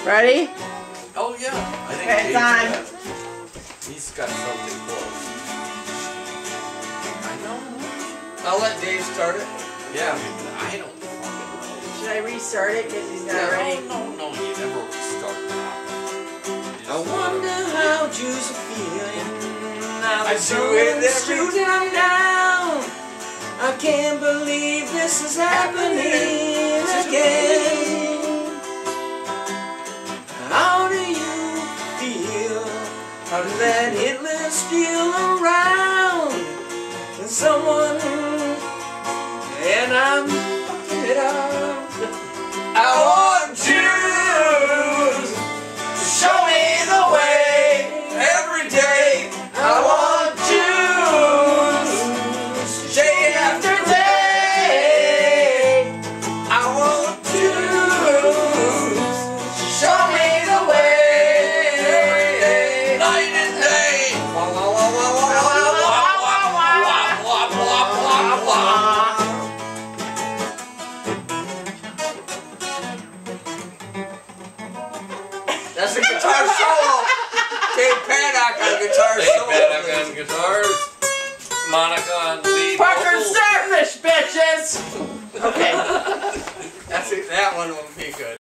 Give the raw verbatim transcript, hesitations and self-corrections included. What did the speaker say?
Ready? Oh yeah. I think Okay, Dave's time. got, he's got something close. I know. I'll let Dave start it. Yeah, I don't fucking know. Should I restart it because he's not No, ready? no, no, you never start that. I wonder how Jews are feeling now I the do it every sun's shooting down. I can't believe this is happening again. How do you feel? How does that Hitler still around? And someone, and I'm fucking it up. I want you to show me the way every day. I want you day after day. I want you to show me the way night and day. Wah, wah, wah, wah, wah, wah, wah, wah, wah, wah, wah. That's a guitar solo. Dave Paddock on guitar Dave solo. Paddock on guitars. Monica on lead Parker vocals. Starfish, bitches! Okay. That's it. That one will be good.